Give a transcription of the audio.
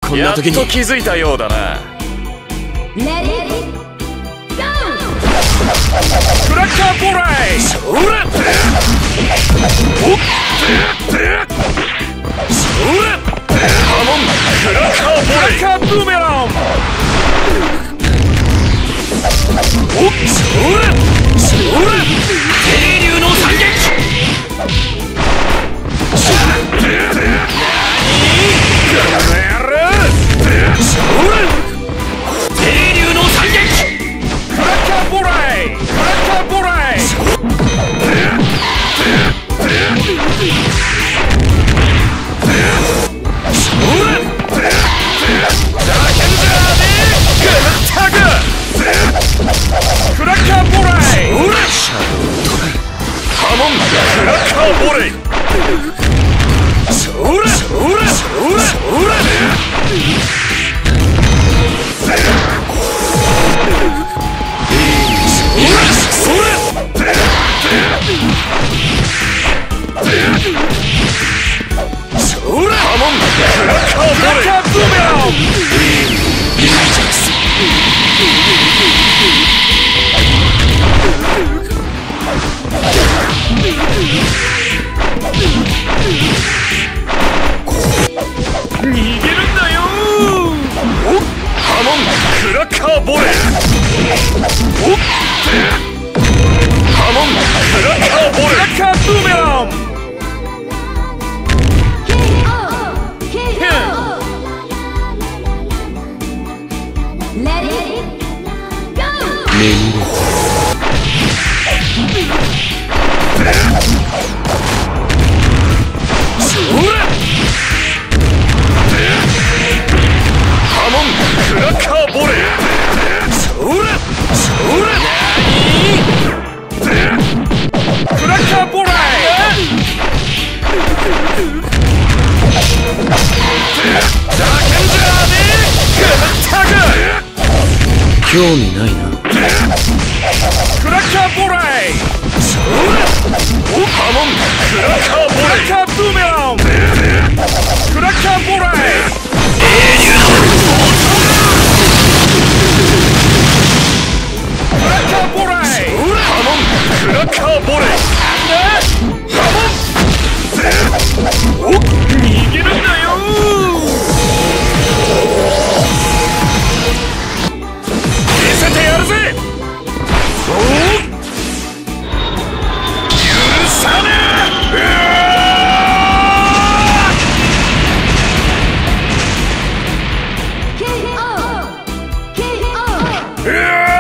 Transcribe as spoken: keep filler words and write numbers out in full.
こんな時にやっと気づいたようだな。 レディーゴクラッカーボライそれおっそれカモンクラッカーボライクラッカーブーメランおっそれそれ渓流の惨劇興味ないな。 クラッカーボライそれおカモンクラッカーボライクラッカーブーメランクラッカーボライ英雄のクラッカーボライカモンクラッカーボライカモンお逃げるんだよやるぜ許さねえ。ケーオー ケーオー